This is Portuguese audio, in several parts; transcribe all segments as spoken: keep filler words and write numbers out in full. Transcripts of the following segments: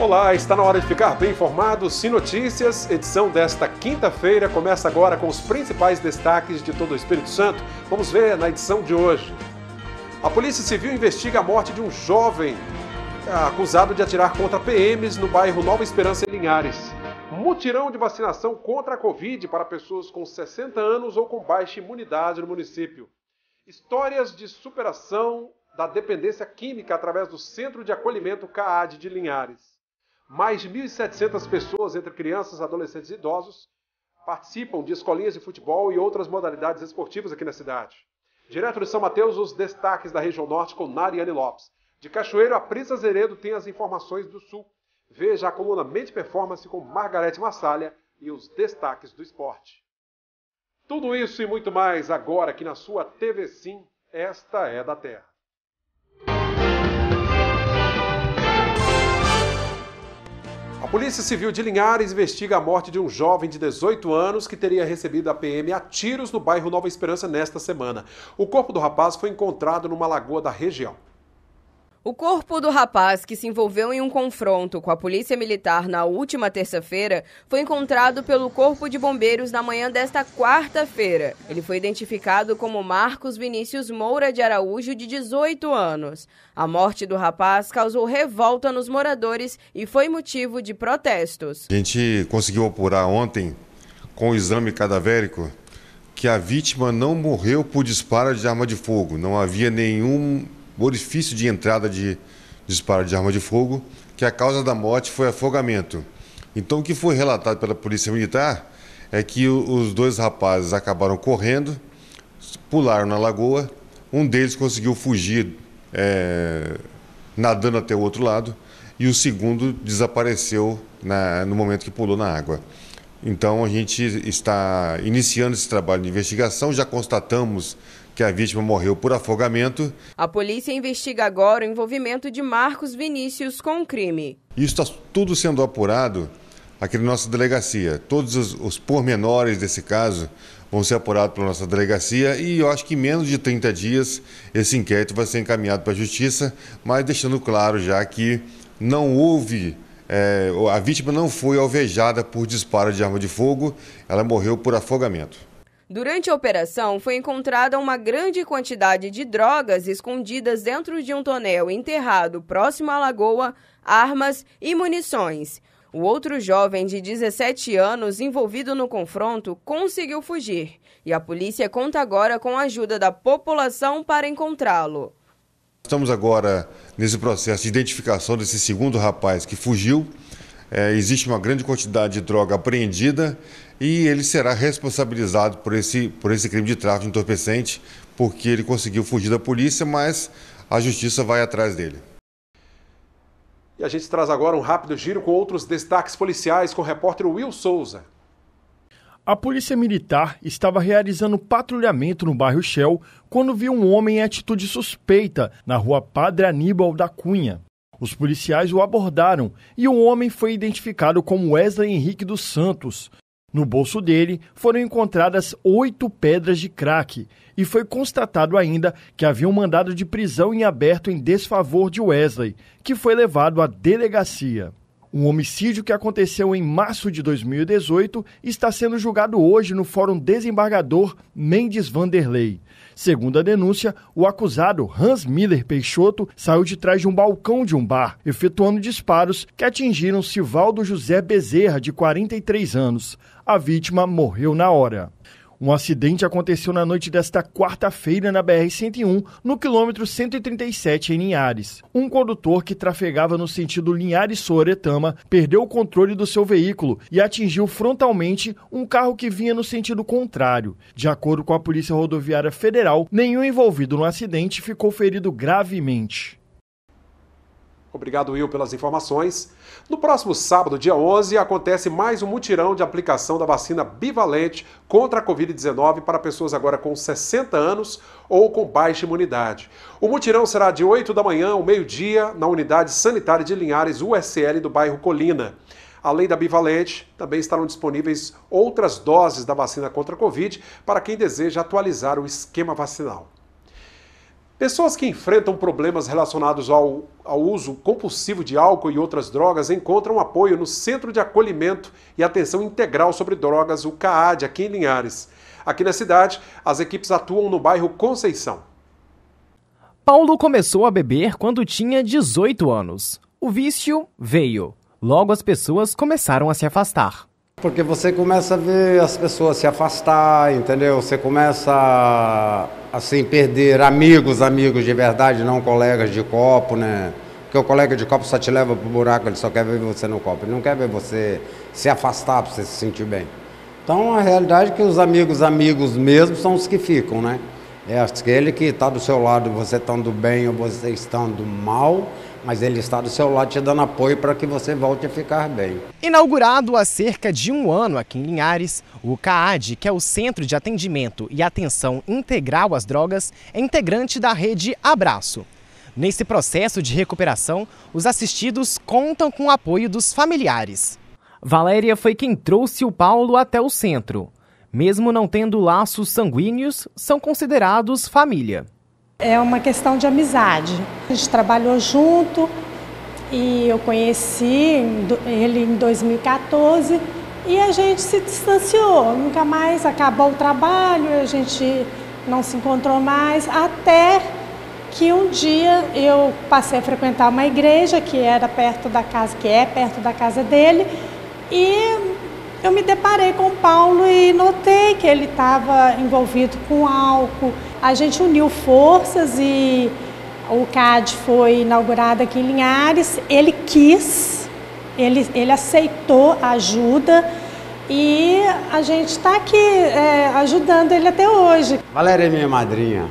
Olá, está na hora de ficar bem informado. Sim Notícias, edição desta quinta-feira, começa agora com os principais destaques de todo o Espírito Santo. Vamos ver na edição de hoje. A Polícia Civil investiga a morte de um jovem acusado de atirar contra P Ms no bairro Nova Esperança, em Linhares. Mutirão de vacinação contra a Covid para pessoas com sessenta anos ou com baixa imunidade no município. Histórias de superação da dependência química através do Centro de Acolhimento CAAD de Linhares. Mais de mil e setecentas pessoas, entre crianças, adolescentes e idosos, participam de escolinhas de futebol e outras modalidades esportivas aqui na cidade. Direto de São Mateus, os destaques da região norte com Nariane Lopes. De Cachoeiro, a Prisa Zeredo tem as informações do sul. Veja a coluna Mente Performance com Margarete Massalha e os destaques do esporte. Tudo isso e muito mais agora aqui na sua T V Sim, esta é da Terra. A Polícia Civil de Linhares investiga a morte de um jovem de dezoito anos que teria recebido a P M a tiros no bairro Nova Esperança nesta semana. O corpo do rapaz foi encontrado numa lagoa da região. O corpo do rapaz, que se envolveu em um confronto com a Polícia Militar na última terça-feira, foi encontrado pelo Corpo de Bombeiros na manhã desta quarta-feira. Ele foi identificado como Marcos Vinícius Moura de Araújo, de dezoito anos. A morte do rapaz causou revolta nos moradores e foi motivo de protestos. A gente conseguiu apurar ontem, com o exame cadavérico, que a vítima não morreu por disparo de arma de fogo. Não havia nenhum orifício de entrada de disparo de arma de fogo, que a causa da morte foi afogamento. Então, o que foi relatado pela Polícia Militar é que os dois rapazes acabaram correndo, pularam na lagoa, um deles conseguiu fugir é, nadando até o outro lado e o segundo desapareceu na, no momento que pulou na água. Então, a gente está iniciando esse trabalho de investigação, já constatamos que a vítima morreu por afogamento. A polícia investiga agora o envolvimento de Marcos Vinícius com o crime. Isso está tudo sendo apurado aqui na nossa delegacia. Todos os, os pormenores desse caso vão ser apurados pela nossa delegacia e eu acho que em menos de trinta dias esse inquérito vai ser encaminhado para a Justiça, mas deixando claro já que não houve, é, a vítima não foi alvejada por disparo de arma de fogo, ela morreu por afogamento. Durante a operação, foi encontrada uma grande quantidade de drogas escondidas dentro de um tonel enterrado próximo à lagoa, armas e munições. O outro jovem de dezessete anos envolvido no confronto conseguiu fugir e a polícia conta agora com a ajuda da população para encontrá-lo. Estamos agora nesse processo de identificação desse segundo rapaz que fugiu. É, existe uma grande quantidade de droga apreendida e ele será responsabilizado por esse, por esse crime de tráfico de entorpecente, porque ele conseguiu fugir da polícia, mas a justiça vai atrás dele. E a gente traz agora um rápido giro com outros destaques policiais com o repórter Will Souza. A Polícia Militar estava realizando patrulhamento no bairro Shell quando viu um homem em atitude suspeita na rua Padre Aníbal da Cunha. Os policiais o abordaram e o homem foi identificado como Wesley Henrique dos Santos. No bolso dele foram encontradas oito pedras de crack e foi constatado ainda que havia um mandado de prisão em aberto em desfavor de Wesley, que foi levado à delegacia. Um homicídio que aconteceu em março de dois mil e dezoito está sendo julgado hoje no Fórum Desembargador Mendes Vanderlei. Segundo a denúncia, o acusado Hans Miller Peixoto saiu de trás de um balcão de um bar, efetuando disparos que atingiram Sivaldo José Bezerra, de quarenta e três anos. A vítima morreu na hora. Um acidente aconteceu na noite desta quarta-feira na B R cento e um, no quilômetro cento e trinta e sete, em Linhares. Um condutor que trafegava no sentido Linhares-Soretama perdeu o controle do seu veículo e atingiu frontalmente um carro que vinha no sentido contrário. De acordo com a Polícia Rodoviária Federal, nenhum envolvido no acidente ficou ferido gravemente. Obrigado, Will, pelas informações. No próximo sábado, dia onze, acontece mais um mutirão de aplicação da vacina bivalente contra a covid dezenove para pessoas agora com sessenta anos ou com baixa imunidade. O mutirão será de oito da manhã ao meio-dia na Unidade Sanitária de Linhares, U S L, do bairro Colina. Além da bivalente, também estarão disponíveis outras doses da vacina contra a Covid para quem deseja atualizar o esquema vacinal. Pessoas que enfrentam problemas relacionados ao, ao uso compulsivo de álcool e outras drogas encontram apoio no Centro de Acolhimento e Atenção Integral sobre Drogas, o CAAD, aqui em Linhares. Aqui na cidade, as equipes atuam no bairro Conceição. Paulo começou a beber quando tinha dezoito anos. O vício veio. Logo as pessoas começaram a se afastar. Porque você começa a ver as pessoas se afastar, entendeu? Você começa a, assim, perder amigos, amigos de verdade, não colegas de copo, né? Porque o colega de copo só te leva pro buraco, ele só quer ver você no copo. Ele não quer ver você se afastar para você se sentir bem. Então, a realidade é que os amigos, amigos mesmo, são os que ficam, né? É aquele que está do seu lado, você estando bem ou você estando mal, mas ele está do seu lado te dando apoio para que você volte a ficar bem. Inaugurado há cerca de um ano aqui em Linhares, o CAAD, que é o Centro de Atendimento e Atenção Integral às Drogas, é integrante da rede Abraço. Nesse processo de recuperação, os assistidos contam com o apoio dos familiares. Valéria foi quem trouxe o Paulo até o centro. Mesmo não tendo laços sanguíneos, são considerados família. É uma questão de amizade. A gente trabalhou junto e eu conheci ele em dois mil e quatorze e a gente se distanciou. Nunca mais acabou o trabalho, a gente não se encontrou mais, até que um dia eu passei a frequentar uma igreja que era perto da casa, que é perto da casa dele, e eu me deparei com o Paulo e notei que ele estava envolvido com álcool. A gente uniu forças e o CAAD foi inaugurado aqui em Linhares. Ele quis, ele, ele aceitou a ajuda e a gente está aqui é, ajudando ele até hoje. Valéria é minha madrinha.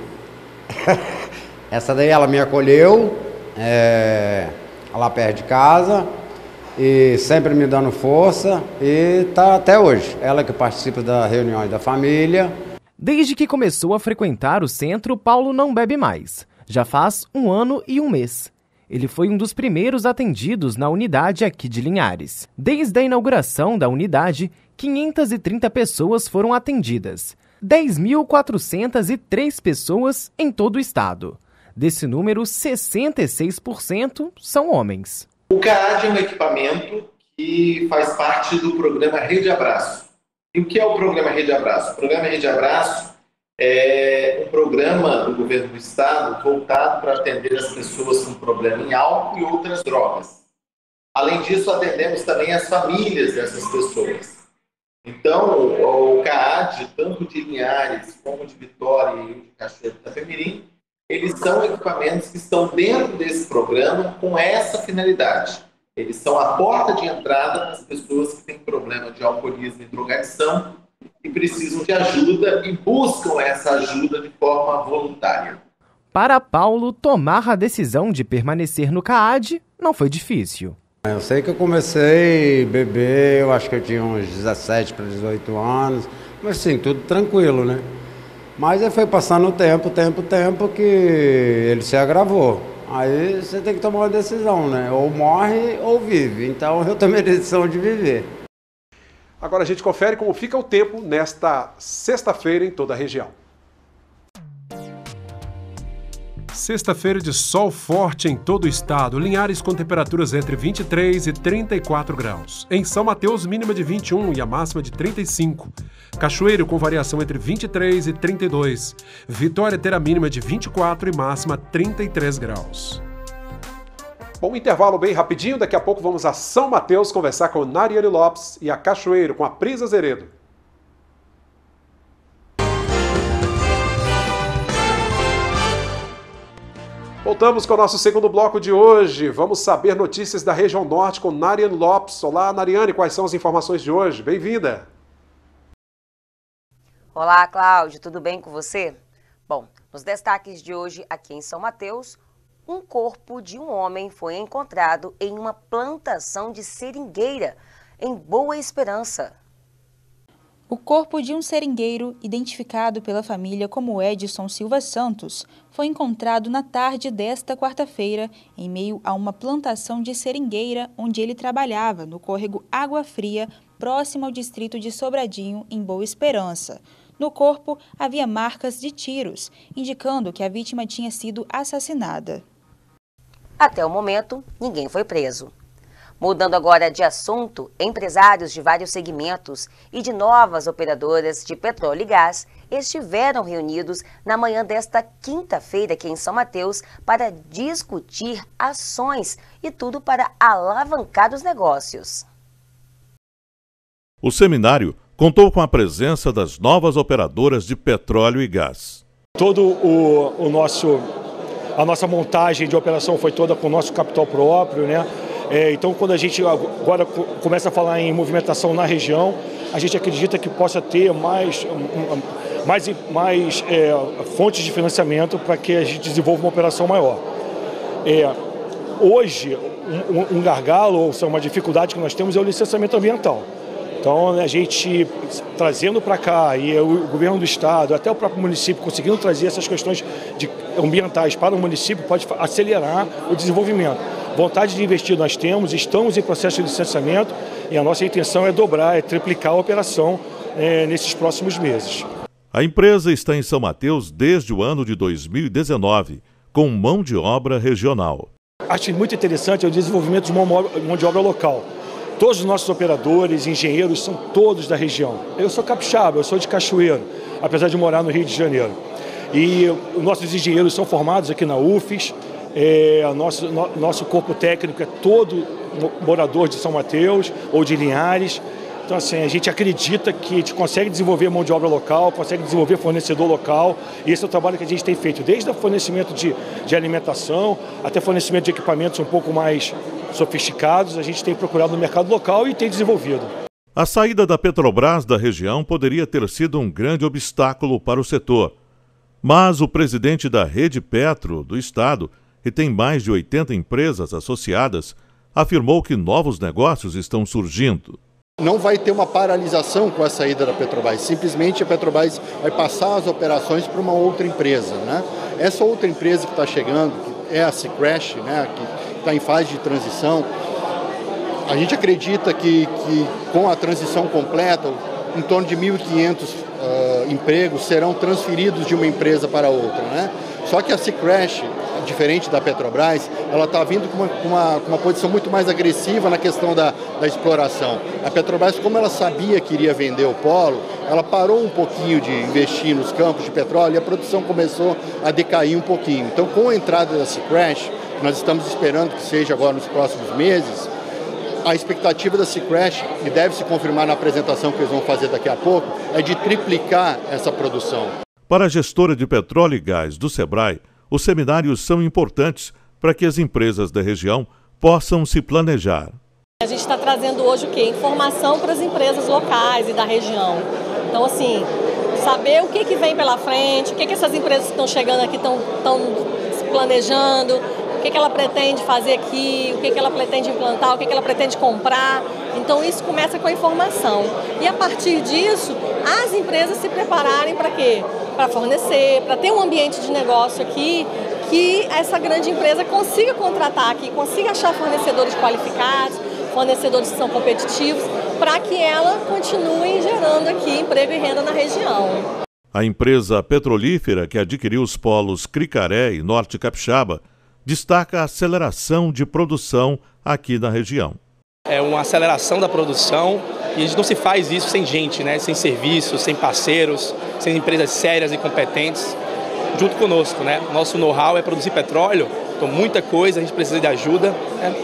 Essa daí ela me acolheu, é, lá perto de casa. E sempre me dando força e tá até hoje. Ela que participa das reuniões da família. Desde que começou a frequentar o centro, Paulo não bebe mais. Já faz um ano e um mês. Ele foi um dos primeiros atendidos na unidade aqui de Linhares. Desde a inauguração da unidade, quinhentas e trinta pessoas foram atendidas. dez mil quatrocentas e três pessoas em todo o estado. Desse número, sessenta e seis por cento são homens. O CAAD é um equipamento que faz parte do programa Rede Abraço. E o que é o programa Rede Abraço? O programa Rede Abraço é um programa do governo do estado voltado para atender as pessoas com problema em álcool e outras drogas. Além disso, atendemos também as famílias dessas pessoas. Então, o CAAD, tanto de Linhares como de Vitória e de Cachoeiro do Itapemirim, eles são equipamentos que estão dentro desse programa com essa finalidade. Eles são a porta de entrada para as pessoas que têm problema de alcoolismo e drogadição e precisam de ajuda e buscam essa ajuda de forma voluntária. Para Paulo, tomar a decisão de permanecer no CAAD não foi difícil. Eu sei que eu comecei a beber, eu acho que eu tinha uns dezessete para dezoito anos, mas sim, tudo tranquilo, né? Mas aí foi passando o tempo, tempo, tempo, que ele se agravou. Aí você tem que tomar uma decisão, né? Ou morre ou vive. Então eu tomei a decisão de viver. Agora a gente confere como fica o tempo nesta sexta-feira em toda a região. Sexta-feira de sol forte em todo o estado. Linhares com temperaturas entre vinte e três e trinta e quatro graus. Em São Mateus, mínima de vinte e um e a máxima de trinta e cinco. Cachoeiro com variação entre vinte e três e trinta e dois. Vitória terá mínima de vinte e quatro e máxima trinta e três graus. Bom, intervalo bem rapidinho. Daqui a pouco vamos a São Mateus conversar com Nariane Lopes e a Cachoeiro com a Prisa Zeredo. Voltamos com o nosso segundo bloco de hoje. Vamos saber notícias da região norte com Nariane Lopes. Olá, Nariane, quais são as informações de hoje? Bem-vinda! Olá, Cláudio, tudo bem com você? Bom, nos destaques de hoje aqui em São Mateus, um corpo de um homem foi encontrado em uma plantação de seringueira em Boa Esperança. O corpo de um seringueiro, identificado pela família como Edson Silva Santos, foi encontrado na tarde desta quarta-feira, em meio a uma plantação de seringueira onde ele trabalhava, no córrego Água Fria, próximo ao distrito de Sobradinho, em Boa Esperança. No corpo havia marcas de tiros, indicando que a vítima tinha sido assassinada. Até o momento, ninguém foi preso. Mudando agora de assunto, empresários de vários segmentos e de novas operadoras de petróleo e gás estiveram reunidos na manhã desta quinta-feira aqui em São Mateus para discutir ações e tudo para alavancar os negócios. O seminário contou com a presença das novas operadoras de petróleo e gás. Todo o, o nosso, a nossa montagem de operação foi toda com o nosso capital próprio, né? É, então, quando a gente agora começa a falar em movimentação na região, a gente acredita que possa ter mais, mais, mais é, fontes de financiamento para que a gente desenvolva uma operação maior. É, hoje, um, um gargalo ou uma dificuldade que nós temos é o licenciamento ambiental. Então, a gente trazendo para cá, e o governo do estado, até o próprio município, conseguindo trazer essas questões de ambientais para o município, pode acelerar o desenvolvimento. Vontade de investir nós temos, estamos em processo de licenciamento e a nossa intenção é dobrar, é triplicar a operação é, nesses próximos meses. A empresa está em São Mateus desde o ano de dois mil e dezenove, com mão de obra regional. Acho muito interessante o desenvolvimento de mão de obra local. Todos os nossos operadores, engenheiros, são todos da região. Eu sou capixaba, eu sou de Cachoeiro, apesar de morar no Rio de Janeiro. E os nossos engenheiros são formados aqui na U F E S, é, nosso, no, nosso corpo técnico é todo morador de São Mateus ou de Linhares. Então, assim, a gente acredita que a gente consegue desenvolver mão de obra local, consegue desenvolver fornecedor local, e esse é o trabalho que a gente tem feito, desde o fornecimento de, de alimentação até fornecimento de equipamentos um pouco mais sofisticados, a gente tem procurado no mercado local e tem desenvolvido. A saída da Petrobras da região poderia ter sido um grande obstáculo para o setor, mas o presidente da Rede Petro do estado, que tem mais de oitenta empresas associadas, afirmou que novos negócios estão surgindo. Não vai ter uma paralisação com a saída da Petrobras, simplesmente a Petrobras vai passar as operações para uma outra empresa, né? Essa outra empresa que está chegando, que é a Seacrash, né, que está em fase de transição, a gente acredita que, que com a transição completa, em torno de mil e quinhentos uh, empregos serão transferidos de uma empresa para outra, né? Só que a Seacrash, diferente da Petrobras, ela está vindo com uma, com, uma, com uma posição muito mais agressiva na questão da, da exploração. A Petrobras, como ela sabia que iria vender o polo, ela parou um pouquinho de investir nos campos de petróleo e a produção começou a decair um pouquinho. Então, com a entrada da Seacrash, nós estamos esperando que seja agora nos próximos meses, a expectativa da Seacrash, e deve se confirmar na apresentação que eles vão fazer daqui a pouco, é de triplicar essa produção. Para a gestora de petróleo e gás do Sebrae, os seminários são importantes para que as empresas da região possam se planejar. A gente está trazendo hoje o quê? Informação para as empresas locais e da região. Então, assim, saber o que, que vem pela frente, o que, que essas empresas que estão chegando aqui estão se planejando, o que, que ela pretende fazer aqui, o que, que ela pretende implantar, o que, que ela pretende comprar. Então, isso começa com a informação. E, a partir disso, as empresas se prepararem para quê? Para fornecer, para ter um ambiente de negócio aqui, que essa grande empresa consiga contratar aqui, consiga achar fornecedores qualificados, fornecedores que são competitivos, para que ela continue gerando aqui emprego e renda na região. A empresa petrolífera que adquiriu os polos Cricaré e Norte Capixaba destaca a aceleração de produção aqui na região. É uma aceleração da produção e a gente não se faz isso sem gente, né? Sem serviços, sem parceiros, sem empresas sérias e competentes junto conosco, né? Nosso know-how é produzir petróleo, então muita coisa, a gente precisa de ajuda, né?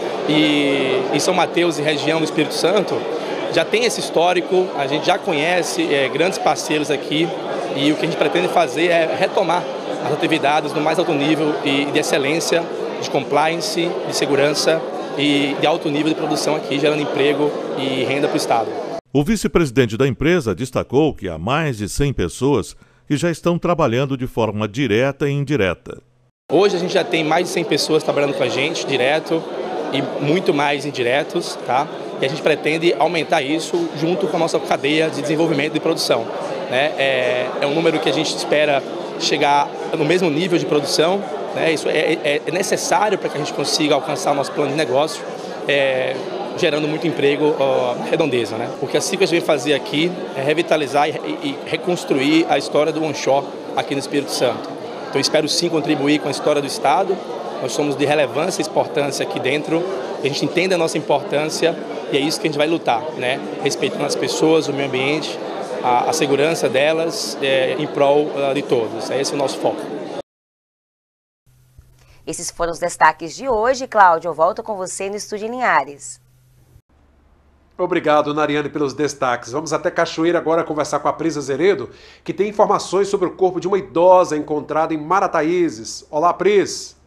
E em São Mateus e região do Espírito Santo já tem esse histórico, a gente já conhece é, grandes parceiros aqui e o que a gente pretende fazer é retomar as atividades no mais alto nível e de excelência, de compliance, de segurança e de alto nível de produção aqui, gerando emprego e renda para o Estado. O vice-presidente da empresa destacou que há mais de cem pessoas que já estão trabalhando de forma direta e indireta. Hoje a gente já tem mais de cem pessoas trabalhando com a gente, direto e muito mais indiretos, tá? E a gente pretende aumentar isso junto com a nossa cadeia de desenvolvimento e produção, né? É, é um número que a gente espera chegar no mesmo nível de produção, né? Isso é, é, é necessário para que a gente consiga alcançar o nosso plano de negócio. É, gerando muito emprego ó, na redondeza, né? O que a Cicred vem fazer aqui é revitalizar e, e reconstruir a história do onshore aqui no Espírito Santo. Então eu espero sim contribuir com a história do Estado. Nós somos de relevância e importância aqui dentro, a gente entende a nossa importância e é isso que a gente vai lutar, né? Respeitando as pessoas, o meio ambiente, a, a segurança delas é, em prol uh, de todos. Esse é o nosso foco. Esses foram os destaques de hoje. Cláudio, eu volto com você no Estúdio Linhares. Obrigado, Nariane, pelos destaques. Vamos até Cachoeira agora conversar com a Prisa Zeredo, que tem informações sobre o corpo de uma idosa encontrada em Marataízes. Olá, Pris.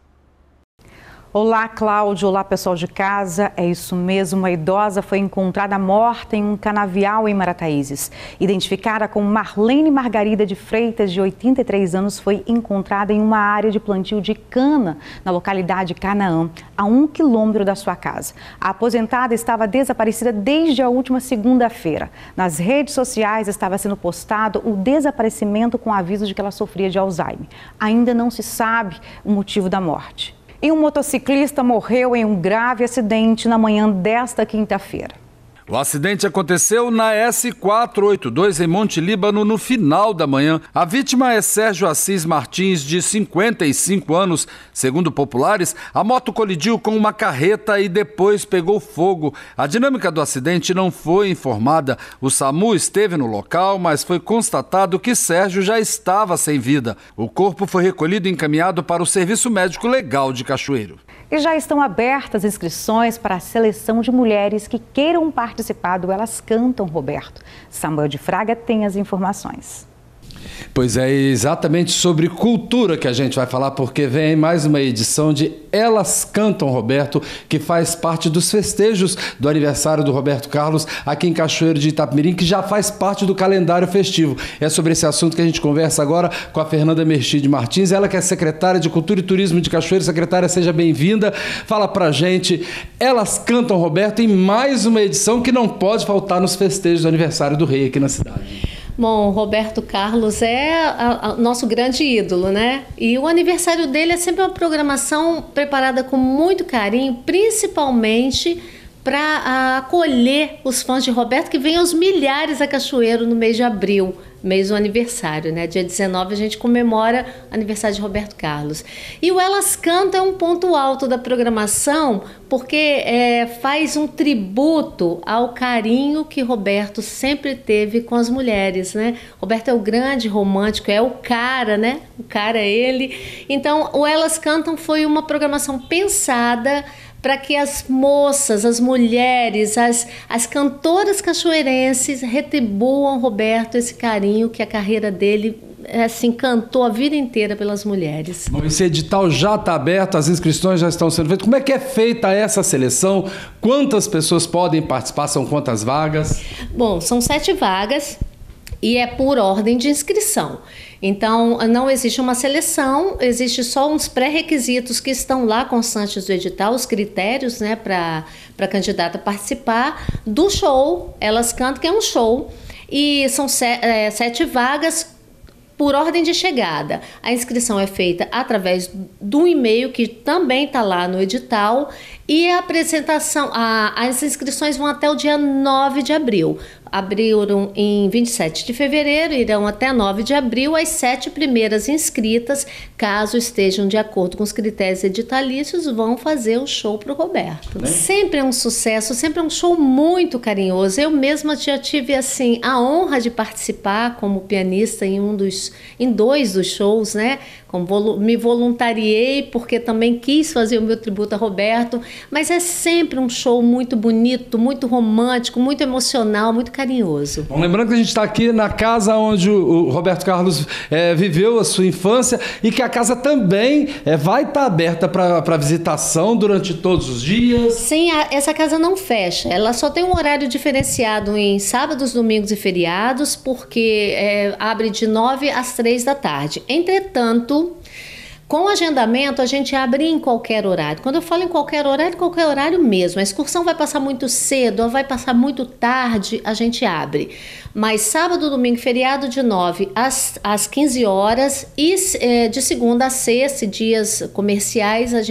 Olá, Cláudio. Olá, pessoal de casa. É isso mesmo, uma idosa foi encontrada morta em um canavial em Marataízes. Identificada como Marlene Margarida de Freitas, de oitenta e três anos, foi encontrada em uma área de plantio de cana, na localidade Canaã, a um quilômetro da sua casa. A aposentada estava desaparecida desde a última segunda-feira. Nas redes sociais estava sendo postado o desaparecimento com aviso de que ela sofria de Alzheimer. Ainda não se sabe o motivo da morte. E um motociclista morreu em um grave acidente na manhã desta quinta-feira. O acidente aconteceu na S quatrocentos e oitenta e dois em Monte Líbano no final da manhã. A vítima é Sérgio Assis Martins, de cinquenta e cinco anos. Segundo populares, a moto colidiu com uma carreta e depois pegou fogo. A dinâmica do acidente não foi informada. O SAMU esteve no local, mas foi constatado que Sérgio já estava sem vida. O corpo foi recolhido e encaminhado para o Serviço Médico Legal de Cachoeiro. E já estão abertas inscrições para a seleção de mulheres que queiram participar do Elas Cantam, Roberto. Samuel de Fraga tem as informações. Pois é, exatamente sobre cultura que a gente vai falar, porque vem mais uma edição de Elas Cantam, Roberto, que faz parte dos festejos do aniversário do Roberto Carlos aqui em Cachoeiro de Itapemirim, que já faz parte do calendário festivo. É sobre esse assunto que a gente conversa agora com a Fernanda Merchide Martins, ela que é secretária de Cultura e Turismo de Cachoeiro. Secretária, seja bem-vinda. Fala pra gente, Elas Cantam, Roberto, em mais uma edição que não pode faltar nos festejos do aniversário do rei aqui na cidade. Bom, Roberto Carlos é o nosso grande ídolo, né? E o aniversário dele é sempre uma programação preparada com muito carinho, principalmente para acolher os fãs de Roberto, que vêm aos milhares a Cachoeiro no mês de abril, mês do aniversário, né? Dia dezenove a gente comemora o aniversário de Roberto Carlos. E o Elas Cantam é um ponto alto da programação, porque é, faz um tributo ao carinho que Roberto sempre teve com as mulheres, né? Roberto é o grande romântico, é o cara, né? O cara é ele. Então, o Elas Cantam foi uma programação pensada para que as moças, as mulheres, as, as cantoras cachoeirenses retribuam Roberto esse carinho que a carreira dele assim, cantou a vida inteira pelas mulheres. Bom, esse edital já está aberto, as inscrições já estão sendo feitas. Como é que é feita essa seleção? Quantas pessoas podem participar? São quantas vagas? Bom, são sete vagas e é por ordem de inscrição. Então, não existe uma seleção, existe só uns pré-requisitos que estão lá constantes do edital, os critérios, né, para a candidata participar do show Elas Cantam, que é um show, e são sete, é, sete vagas por ordem de chegada. A inscrição é feita através do e-mail, que também está lá no edital, e a apresentação, a, as inscrições vão até o dia nove de abril. Abriram em vinte e sete de fevereiro, irão até nove de abril as sete primeiras inscritas, caso estejam de acordo com os critérios editalícios, vão fazer o show para o Roberto. Né? Sempre é um sucesso, sempre é um show muito carinhoso. Eu mesma já tive assim a honra de participar como pianista em um dos, em dois dos shows, né? Como me voluntariei porque também quis fazer o meu tributo a Roberto, mas é sempre um show muito bonito, muito romântico, muito emocional, muito carinhoso. Bom, lembrando que a gente está aqui na casa onde o, o Roberto Carlos é, viveu a sua infância e que a casa também é, vai estar tá aberta para visitação durante todos os dias. Sim, a, essa casa não fecha, ela só tem um horário diferenciado em sábados, domingos e feriados, porque é, abre de nove às três da tarde. Entretanto, com o agendamento, a gente abre em qualquer horário. Quando eu falo em qualquer horário, qualquer horário mesmo. A excursão vai passar muito cedo ou vai passar muito tarde, a gente abre. Mas sábado, domingo e feriado, de nove às, às quinze horas. E é, de segunda a sexta, dias comerciais, a gente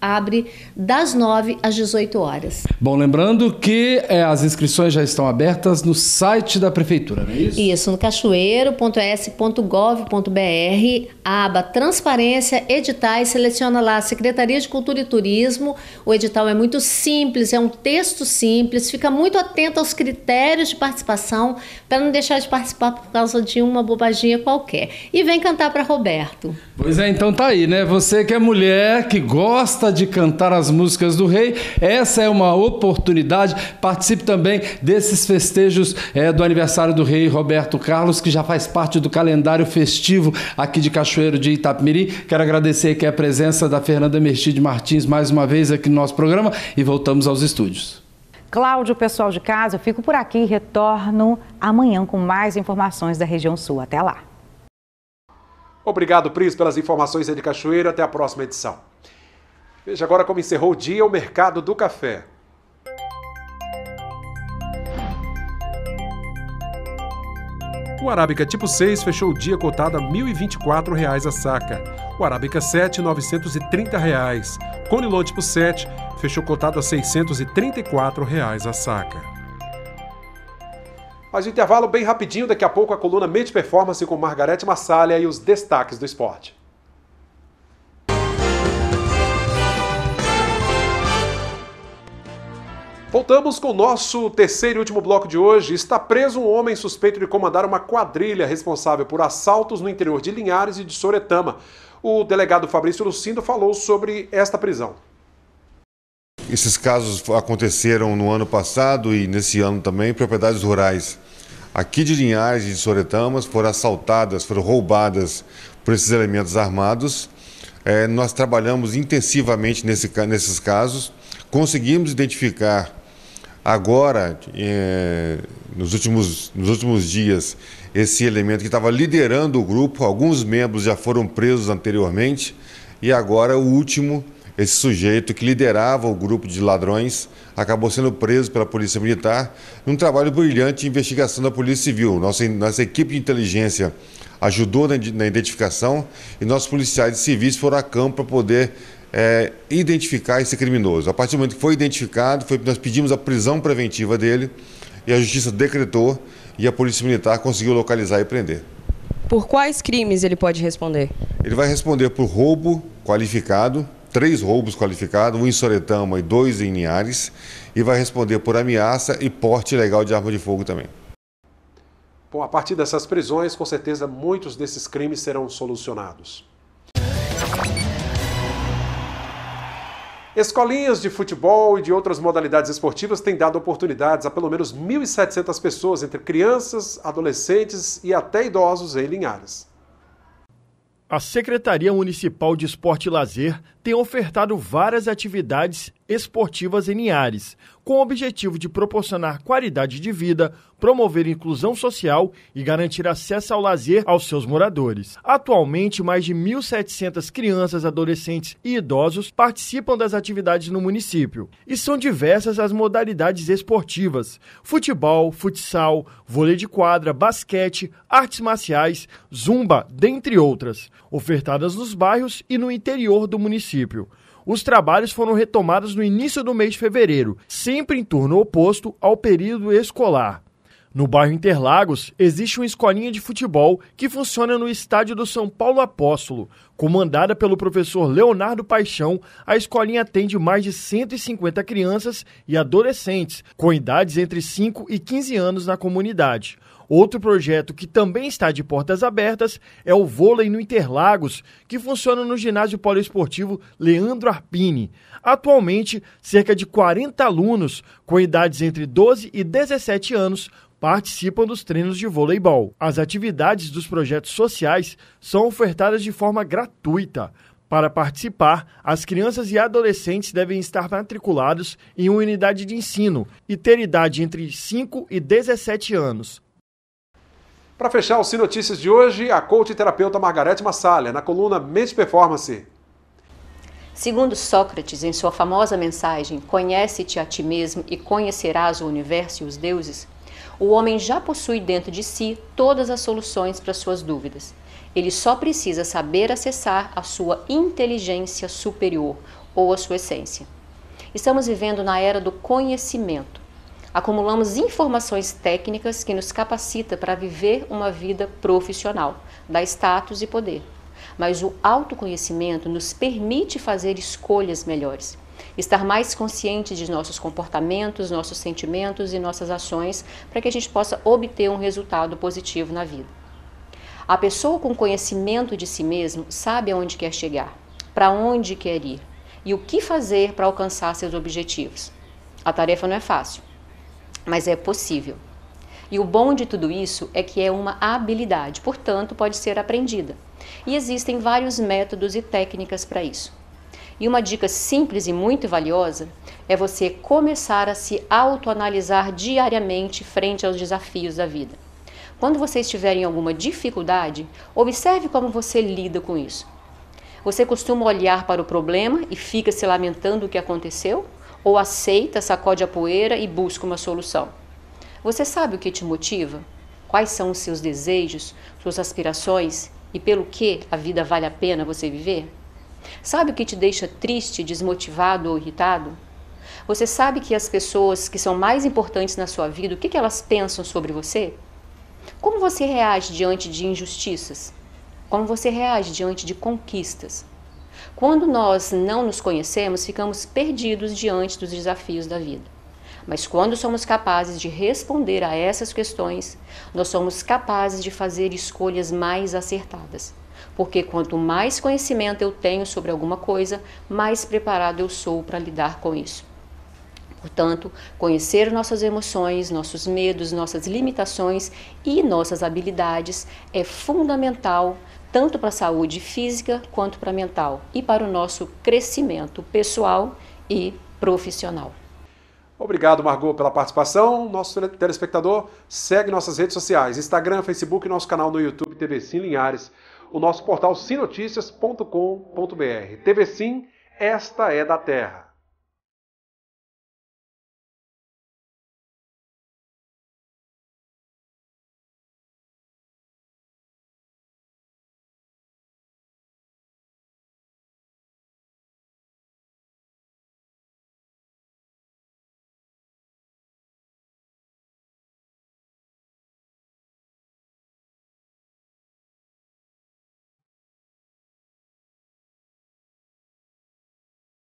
abre das nove às dezoito horas. Bom, lembrando que é, as inscrições já estão abertas no site da Prefeitura, não é isso? Isso, no cachoeiro ponto s ponto gov ponto br, aba Transparência, Editais, seleciona lá Secretaria de Cultura e Turismo. O edital é muito simples, é um texto simples, fica muito atento aos critérios de participação para não deixar de participar por causa de uma bobaginha qualquer. E vem cantar para Roberto. Pois é, então tá aí, né? Você que é mulher, que gosta de cantar as músicas do rei, essa é uma oportunidade. Participe também desses festejos é, do aniversário do rei Roberto Carlos, que já faz parte do calendário festivo aqui de Cachoeiro de Itapemirim. Quero agradecer aqui a presença da Fernanda Merchide Martins mais uma vez aqui no nosso programa e voltamos aos estúdios. Cláudio, pessoal de casa, eu fico por aqui e retorno amanhã com mais informações da região sul. Até lá. Obrigado, Pris, pelas informações aí de Cachoeiro. Até a próxima edição. Veja agora como encerrou o dia o mercado do café. O Arábica tipo seis fechou o dia cotado a mil e vinte e quatro reais a saca. O Arábica sete, novecentos e trinta reais. Conilon tipo sete fechou cotado a seiscentos e trinta e quatro reais a saca. Mais um intervalo bem rapidinho, daqui a pouco a coluna Mente Performance com Margarete Massalha e os destaques do esporte. Voltamos com o nosso terceiro e último bloco de hoje. Está preso um homem suspeito de comandar uma quadrilha responsável por assaltos no interior de Linhares e de Soretama. O delegado Fabrício Lucindo falou sobre esta prisão. Esses casos aconteceram no ano passado e nesse ano também. Propriedades rurais aqui de Linhares e de Soretamas foram assaltadas, foram roubadas por esses elementos armados. É, nós trabalhamos intensivamente nesse, nesses casos. Conseguimos identificar agora, é, nos, últimos, nos últimos dias, esse elemento que estava liderando o grupo. Alguns membros já foram presos anteriormente e agora o último, esse sujeito que liderava o grupo de ladrões, acabou sendo preso pela Polícia Militar num trabalho brilhante de investigação da Polícia Civil. Nossa, nossa equipe de inteligência ajudou na, na identificação e nossos policiais civis foram a campo para poder é, identificar esse criminoso. A partir do momento que foi identificado, foi, nós pedimos a prisão preventiva dele e a Justiça decretou e a Polícia Militar conseguiu localizar e prender. Por quais crimes ele pode responder? Ele vai responder por roubo qualificado, três roubos qualificados, um em Soretama e dois em Linhares, e vai responder por ameaça e porte ilegal de arma de fogo também. Bom, a partir dessas prisões, com certeza muitos desses crimes serão solucionados. Escolinhas de futebol e de outras modalidades esportivas têm dado oportunidades a pelo menos mil e setecentas pessoas, entre crianças, adolescentes e até idosos em Linhares. A Secretaria Municipal de Esporte e Lazer tem ofertado várias atividades esportivas em Linhares, com o objetivo de proporcionar qualidade de vida, promover inclusão social e garantir acesso ao lazer aos seus moradores. Atualmente, mais de mil e setecentas crianças, adolescentes e idosos participam das atividades no município. E são diversas as modalidades esportivas: futebol, futsal, vôlei de quadra, basquete, artes marciais, zumba, dentre outras, ofertadas nos bairros e no interior do município. Os trabalhos foram retomados no início do mês de fevereiro, sempre em turno oposto ao período escolar. No bairro Interlagos, existe uma escolinha de futebol que funciona no estádio do São Paulo Apóstolo. Comandada pelo professor Leonardo Paixão, a escolinha atende mais de cento e cinquenta crianças e adolescentes, com idades entre cinco e quinze anos na comunidade. Outro projeto que também está de portas abertas é o vôlei no Interlagos, que funciona no ginásio poliesportivo Leandro Arpini. Atualmente, cerca de quarenta alunos com idades entre doze e dezessete anos participam dos treinos de voleibol. As atividades dos projetos sociais são ofertadas de forma gratuita. Para participar, as crianças e adolescentes devem estar matriculados em uma unidade de ensino e ter idade entre cinco e dezessete anos. Para fechar o Cine Notícias de hoje, a coach e terapeuta Margarete Massalha, na coluna Mente Performance. Segundo Sócrates, em sua famosa mensagem Conhece-te a ti mesmo e conhecerás o universo e os deuses, o homem já possui dentro de si todas as soluções para suas dúvidas. Ele só precisa saber acessar a sua inteligência superior, ou a sua essência. Estamos vivendo na era do conhecimento. Acumulamos informações técnicas que nos capacita para viver uma vida profissional, dá status e poder. Mas o autoconhecimento nos permite fazer escolhas melhores, estar mais consciente de nossos comportamentos, nossos sentimentos e nossas ações para que a gente possa obter um resultado positivo na vida. A pessoa com conhecimento de si mesmo sabe aonde quer chegar, para onde quer ir e o que fazer para alcançar seus objetivos. A tarefa não é fácil, mas é possível. E o bom de tudo isso é que é uma habilidade, portanto, pode ser aprendida. E existem vários métodos e técnicas para isso. E uma dica simples e muito valiosa é você começar a se autoanalisar diariamente frente aos desafios da vida. Quando você estiver em alguma dificuldade, observe como você lida com isso. Você costuma olhar para o problema e fica se lamentando do que aconteceu? Ou aceita, sacode a poeira e busca uma solução? Você sabe o que te motiva? Quais são os seus desejos, suas aspirações e pelo que a vida vale a pena você viver? Sabe o que te deixa triste, desmotivado ou irritado? Você sabe que as pessoas que são mais importantes na sua vida, o que elas pensam sobre você? Como você reage diante de injustiças? Como você reage diante de conquistas? Quando nós não nos conhecemos, ficamos perdidos diante dos desafios da vida. Mas quando somos capazes de responder a essas questões, nós somos capazes de fazer escolhas mais acertadas. Porque quanto mais conhecimento eu tenho sobre alguma coisa, mais preparado eu sou para lidar com isso. Portanto, conhecer nossas emoções, nossos medos, nossas limitações e nossas habilidades é fundamental tanto para a saúde física quanto para a mental e para o nosso crescimento pessoal e profissional. Obrigado, Margot, pela participação. Nosso telespectador segue nossas redes sociais, Instagram, Facebook, nosso canal no YouTube, T V Sim Linhares, o nosso portal sim noticias ponto com ponto br. T V Sim, esta é da Terra.